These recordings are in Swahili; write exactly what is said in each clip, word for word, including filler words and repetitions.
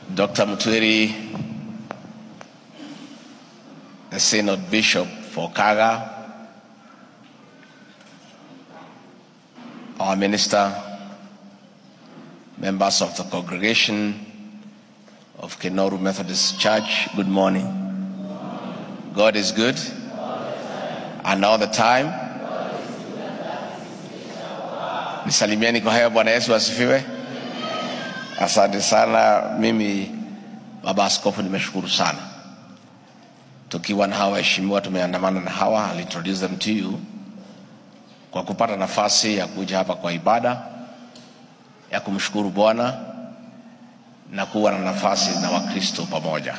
Doctor Mutwiri, the Synod Bishop for Kaga, our minister, members of the congregation of Kenoru Methodist Church, good morning. God is good, and all the time. Nisalimieni kwa haya. Bwana Yesu asifiwe. Asante sana. Mimi baba askofu nimeshukuru sana. Tukiwa na hawa heshimiwa, tumeandamana na hawa, I'll introduce them to you, kwa kupata nafasi ya kuja hapa kwa ibada ya kumshukuru Bwana na kuwa na nafasi na Wakristo pamoja.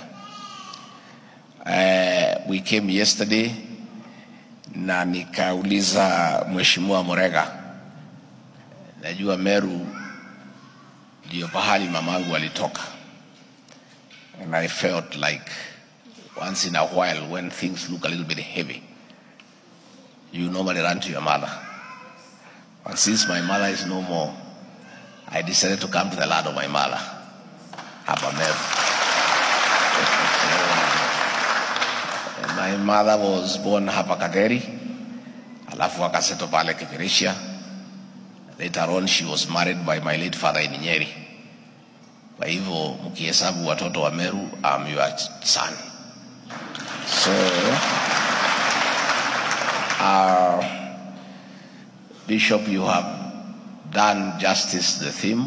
Uh, we came yesterday na nikauliza Mheshimiwa Murega, najua Meru ndio pahali mamangu alitoka, and I felt like once in a while when things look a little bit heavy, you normally run to your mother. And since my mother is no more, I decided to come to the land of my mother, hapa Meru. My mother was born hapa Kaderi, alafu akaseto pale Kipirisha. Later on she was married by my late father in Nyeri. Kwa hivyo mkihesabu watoto wa Meru, I'm your son. So uh, Bishop, you have done justice to the theme,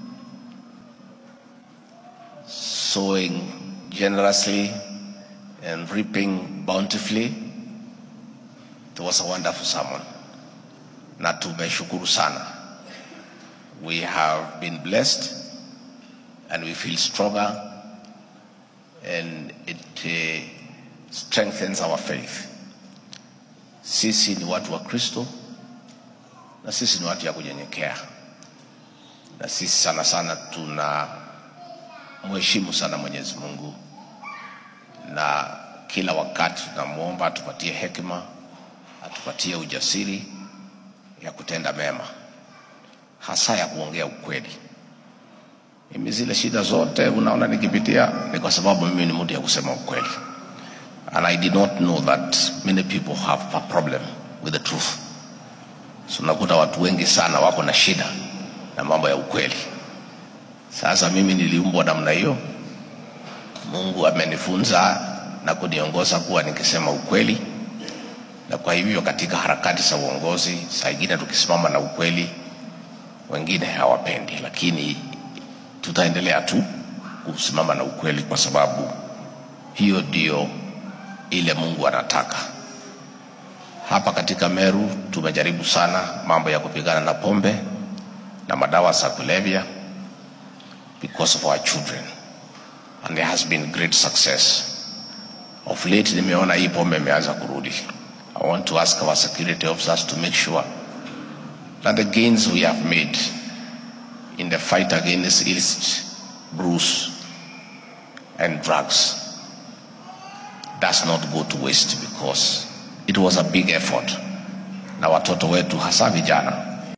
sowing generously and reaping bountifully. It was a wonderful sermon. Na tumeshukuru sana. We have been blessed and we feel stronger, and it uh, strengthens our faith. Sisi ni watu wa Kristo, na sisi ni watu ya kunyenyekea, na sisi sana sana tuna mheshimu sana Mwenyezi Mungu, na kila wakati tunamuomba atupatie hekima, atupatie ujasiri ya kutenda mema, hasa ya kuongea ukweli. Mimi zile shida zote unaona nikipitia ni kwa sababu mimi ni mtu ya kusema ukweli. And I did not know that many people have a problem with the truth. So nakuta watu wengi sana wako na shida na mambo ya ukweli. Sasa mimi niliumbwa namna hiyo. Mungu amenifunza na kuniongoza kuwa nikisema ukweli. Na kwa hivyo katika harakati za uongozi, saa ingine tukisimama na ukweli, wengine hawapendi, lakini tutaendelea tu kusimama na ukweli kwa sababu hiyo ndio ile Mungu anataka. Hapa katika Meru tumejaribu sana mambo ya kupigana na pombe na madawa za kulevya because of our children, and there has been great success. Of late nimeona hii pombe imeanza kurudi. I want to ask our security officers to make sure that the gains we have made in the fight against illicit brews and drugs does not go to waste, because it was a big effort. Na watoto wetu hasa vijana